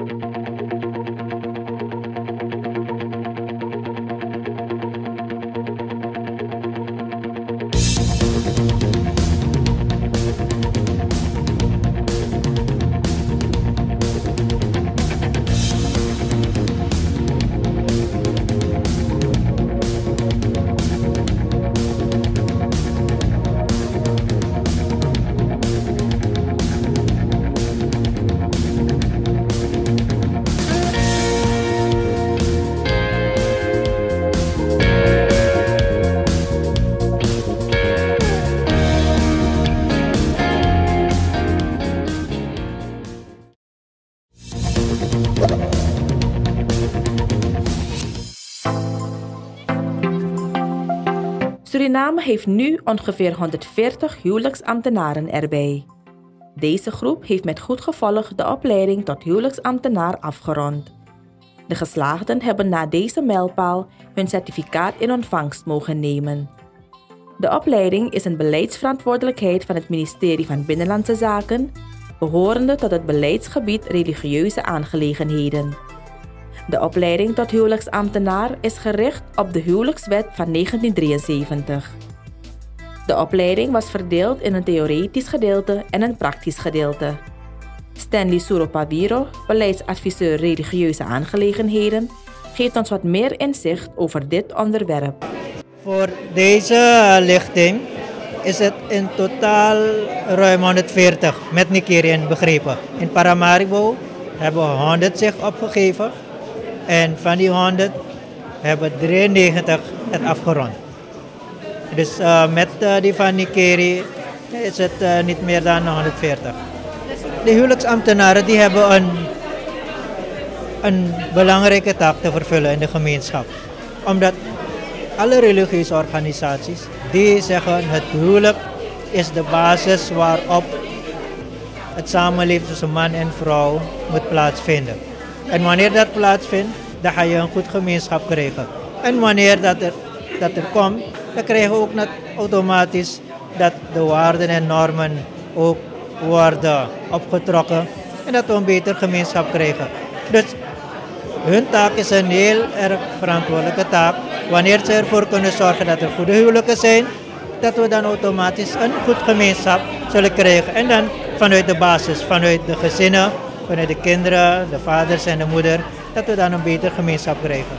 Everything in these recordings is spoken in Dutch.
Suriname heeft nu ongeveer 140 huwelijksambtenaren erbij. Deze groep heeft met goed gevolg de opleiding tot huwelijksambtenaar afgerond. De geslaagden hebben na deze mijlpaal hun certificaat in ontvangst mogen nemen. De opleiding is een beleidsverantwoordelijkheid van het ministerie van Binnenlandse Zaken, behorende tot het beleidsgebied religieuze aangelegenheden. De opleiding tot huwelijksambtenaar is gericht op de huwelijkswet van 1973. De opleiding was verdeeld in een theoretisch gedeelte en een praktisch gedeelte. Stanley Suropaviro, beleidsadviseur religieuze aangelegenheden, geeft ons wat meer inzicht over dit onderwerp. Voor deze lichting is het in totaal ruim 140 met Nigerië begrepen. In Paramaribo hebben 100 zich opgegeven en van die 100 hebben 93 het afgerond. Dus met die van Nigerië is het niet meer dan 140. De huwelijksambtenaren die hebben een belangrijke taak te vervullen in de gemeenschap. Omdat alle religieuze organisaties die zeggen het huwelijk is de basis waarop het samenleven tussen man en vrouw moet plaatsvinden. En wanneer dat plaatsvindt, dan ga je een goed gemeenschap krijgen. En wanneer dat er komt, dan krijgen we ook automatisch dat de waarden en normen ook worden opgetrokken en dat we een beter gemeenschap krijgen. Dus hun taak is een heel erg verantwoordelijke taak. Wanneer ze ervoor kunnen zorgen dat er goede huwelijken zijn, dat we dan automatisch een goed gemeenschap zullen krijgen. En dan vanuit de basis, vanuit de gezinnen, vanuit de kinderen, de vaders en de moeder, dat we dan een beter gemeenschap krijgen.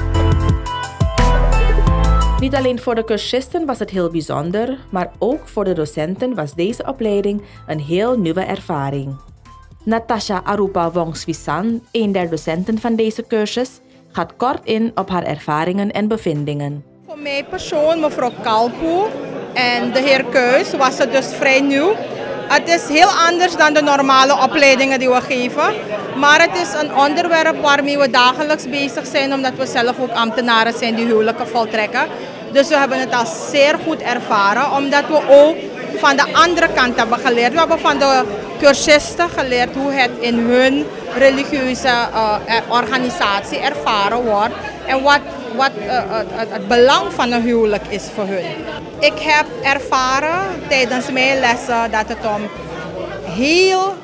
Niet alleen voor de cursisten was het heel bijzonder, maar ook voor de docenten was deze opleiding een heel nieuwe ervaring. Natasha Arupa Wongswisan, een der docenten van deze cursus, gaat kort in op haar ervaringen en bevindingen. Voor mij persoon, mevrouw Kalpoe en de heer Keus, was het dus vrij nieuw. Het is heel anders dan de normale opleidingen die we geven. Maar het is een onderwerp waarmee we dagelijks bezig zijn, omdat we zelf ook ambtenaren zijn die huwelijken voltrekken. Dus we hebben het al zeer goed ervaren, omdat we ook van de andere kant hebben geleerd. We hebben van de cursisten geleerd hoe het in hun religieuze organisatie ervaren wordt en wat het belang van een huwelijk is voor hun. Ik heb ervaren tijdens mijn lessen dat het om heel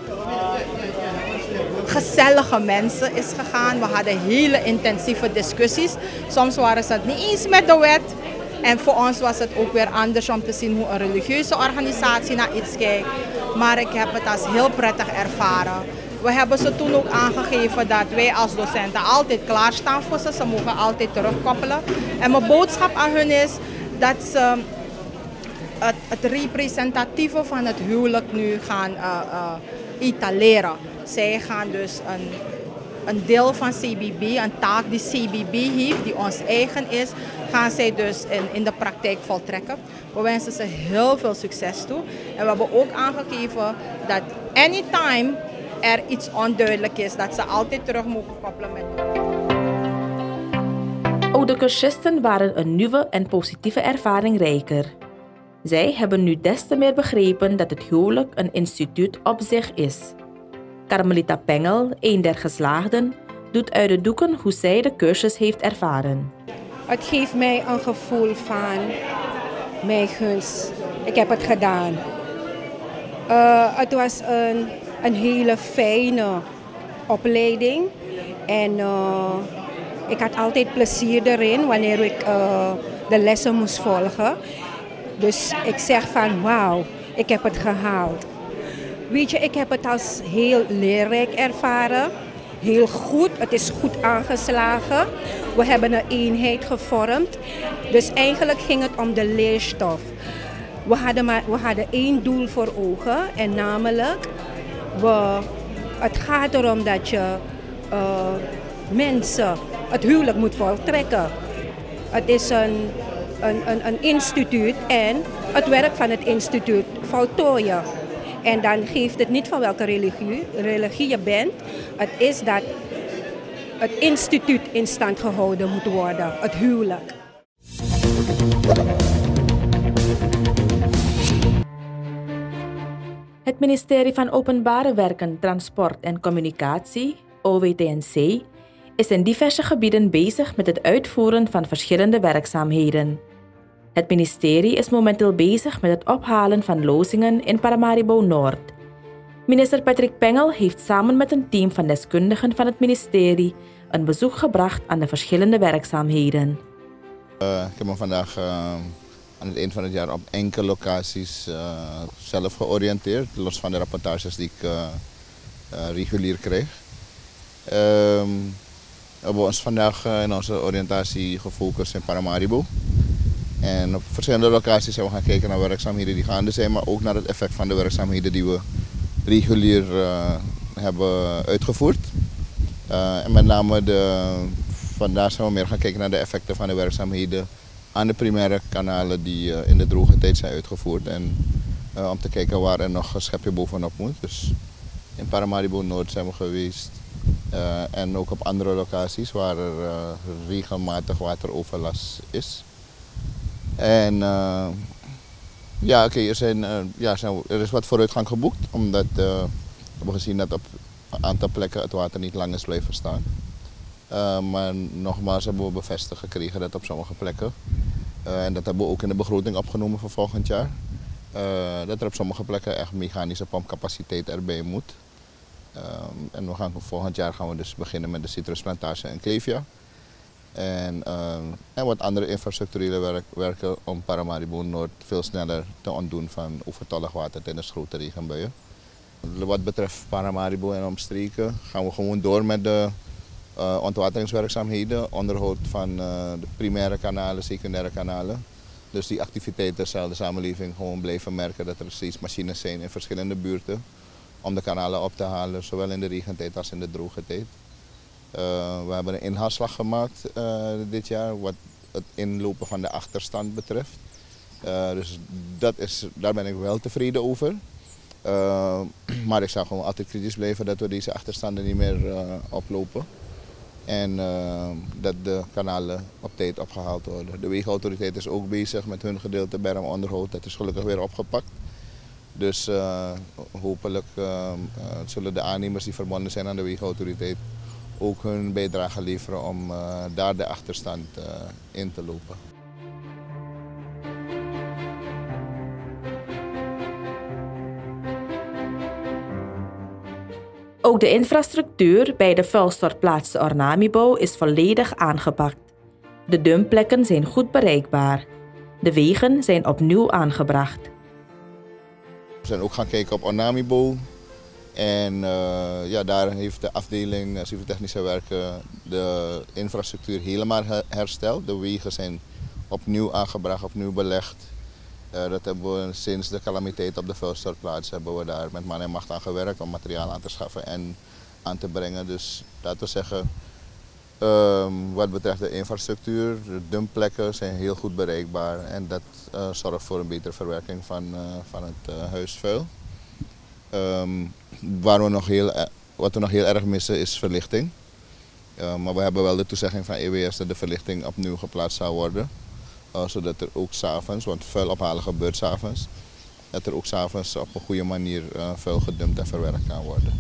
gezellige mensen is gegaan. We hadden hele intensieve discussies. Soms waren ze het niet eens met de wet. En voor ons was het ook weer anders om te zien hoe een religieuze organisatie naar iets kijkt. Maar ik heb het als heel prettig ervaren. We hebben ze toen ook aangegeven dat wij als docenten altijd klaarstaan voor ze. Ze mogen altijd terugkoppelen. En mijn boodschap aan hun is dat ze het representatieve van het huwelijk nu gaan etaleren. Zij gaan dus een deel van CBB, een taak die CBB heeft, die ons eigen is, gaan zij dus in de praktijk voltrekken. We wensen ze heel veel succes toe. En we hebben ook aangegeven dat anytime er iets onduidelijk is, dat ze altijd terug mogen koppelen met ons. Ook de cursisten waren een nieuwe en positieve ervaring rijker. Zij hebben nu des te meer begrepen dat het huwelijk een instituut op zich is. Carmelita Pengel, een der geslaagden, doet uit de doeken hoe zij de cursus heeft ervaren. Het geeft mij een gevoel van mijn gunst. Ik heb het gedaan. Het was een hele fijne opleiding. En ik had altijd plezier erin wanneer ik de lessen moest volgen. Dus ik zeg van wauw, ik heb het gehaald. Weet je, ik heb het als heel leerrijk ervaren. Heel goed, het is goed aangeslagen. We hebben een eenheid gevormd. Dus eigenlijk ging het om de leerstof. We hadden één doel voor ogen. En namelijk, het gaat erom dat je mensen het huwelijk moet voltrekken. Het is een instituut en het werk van het instituut voltooien. En dan geeft het niet van welke religie je bent. Het is dat het instituut in stand gehouden moet worden, het huwelijk. Het ministerie van Openbare Werken, Transport en Communicatie, OWTNC, is in diverse gebieden bezig met het uitvoeren van verschillende werkzaamheden. Het ministerie is momenteel bezig met het ophalen van lozingen in Paramaribo Noord. Minister Patrick Pengel heeft samen met een team van deskundigen van het ministerie een bezoek gebracht aan de verschillende werkzaamheden. Ik heb me vandaag aan het eind van het jaar op enkele locaties zelf georiënteerd, los van de rapportages die ik regulier kreeg. We hebben ons vandaag in onze oriëntatie gefocust in Paramaribo. En op verschillende locaties zijn we gaan kijken naar werkzaamheden die gaande zijn, maar ook naar het effect van de werkzaamheden die we regulier hebben uitgevoerd. En met name vandaag zijn we meer gaan kijken naar de effecten van de werkzaamheden aan de primaire kanalen die in de droge tijd zijn uitgevoerd. En om te kijken waar er nog een schepje bovenop moet. Dus in Paramaribo Noord zijn we geweest. En ook op andere locaties waar er regelmatig wateroverlast is. En er is wat vooruitgang geboekt, omdat we hebben gezien dat op een aantal plekken het water niet lang is blijven staan. Maar nogmaals hebben we bevestigd gekregen dat op sommige plekken, en dat hebben we ook in de begroting opgenomen voor volgend jaar, dat er op sommige plekken echt mechanische pompcapaciteit erbij moet. En volgend jaar gaan we dus beginnen met de citrusplantage in Klevia. En wat andere infrastructurele werken om Paramaribo Noord veel sneller te ontdoen van overtollig water tijdens grote regenbuien. Wat betreft Paramaribo en omstreken gaan we gewoon door met de ontwateringswerkzaamheden, onderhoud van de primaire kanalen, secundaire kanalen. Dus die activiteiten zal de samenleving gewoon blijven merken dat er steeds machines zijn in verschillende buurten om de kanalen op te halen, zowel in de regentijd als in de droge tijd. We hebben een inhaalslag gemaakt dit jaar wat het inlopen van de achterstand betreft. Dus daar ben ik wel tevreden over. Maar ik zou gewoon altijd kritisch blijven dat we deze achterstanden niet meer oplopen. En dat de kanalen op tijd opgehaald worden. De wegenautoriteit is ook bezig met hun gedeelte bermonderhoud. Dat is gelukkig weer opgepakt. Dus hopelijk zullen de aannemers die verbonden zijn aan de wegenautoriteit ook hun bijdrage leveren om daar de achterstand in te lopen. Ook de infrastructuur bij de vuilstortplaats de Ornamibo is volledig aangepakt. De dumpplekken zijn goed bereikbaar. De wegen zijn opnieuw aangebracht. We zijn ook gaan kijken op Ornamibo. En daar heeft de afdeling civiel-technische werken de infrastructuur helemaal hersteld. De wegen zijn opnieuw aangebracht, opnieuw belegd. Dat hebben we sinds de calamiteit op de vuilstortplaats hebben we daar met man en macht aan gewerkt om materiaal aan te schaffen en aan te brengen. Dus laten we zeggen, wat betreft de infrastructuur, de dumpplekken zijn heel goed bereikbaar en dat zorgt voor een betere verwerking van het huisvuil. Wat we nog heel erg missen is verlichting. Maar we hebben wel de toezegging van EWS dat de verlichting opnieuw geplaatst zou worden. Zodat er ook 's avonds, want vuil ophalen gebeurt 's avonds, dat er ook 's avonds op een goede manier vuil gedumpt en verwerkt kan worden.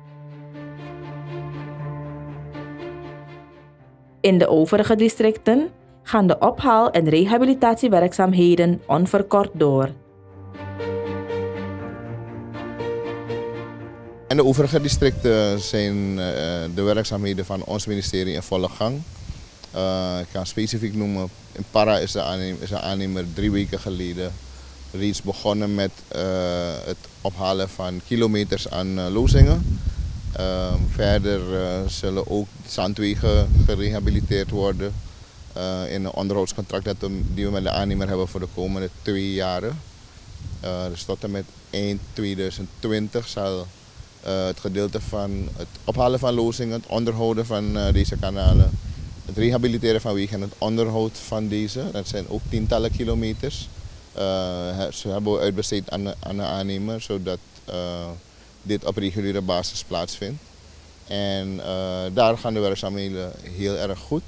In de overige districten gaan de ophaal- en rehabilitatiewerkzaamheden onverkort door. En de overige districten zijn de werkzaamheden van ons ministerie in volle gang. Ik kan specifiek noemen, in Para is de aannemer 3 weken geleden reeds begonnen met het ophalen van kilometers aan lozingen. Verder zullen ook zandwegen gerehabiliteerd worden in een onderhoudscontract die we met de aannemer hebben voor de komende 2 jaren. Dus tot en met eind 2020 zal het gedeelte van het ophalen van lozingen, het onderhouden van deze kanalen, het rehabiliteren van wegen en het onderhoud van deze, dat zijn ook tientallen kilometers. Ze hebben we uitbesteed aan de aannemer, zodat dit op reguliere basis plaatsvindt. En daar gaan de werkzaamheden heel erg goed.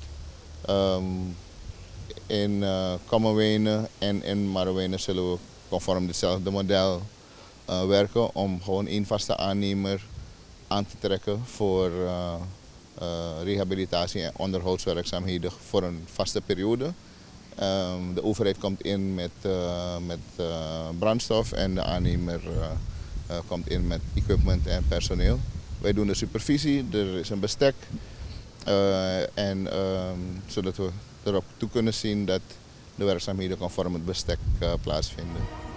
In Kommerwijnen en in Marowijnen zullen we conform hetzelfde model werken om gewoon één vaste aannemer aan te trekken voor rehabilitatie en onderhoudswerkzaamheden voor een vaste periode. De overheid komt in met brandstof en de aannemer komt in met equipment en personeel. Wij doen de supervisie, er is een bestek zodat we erop toe kunnen zien dat de werkzaamheden conform het bestek plaatsvinden.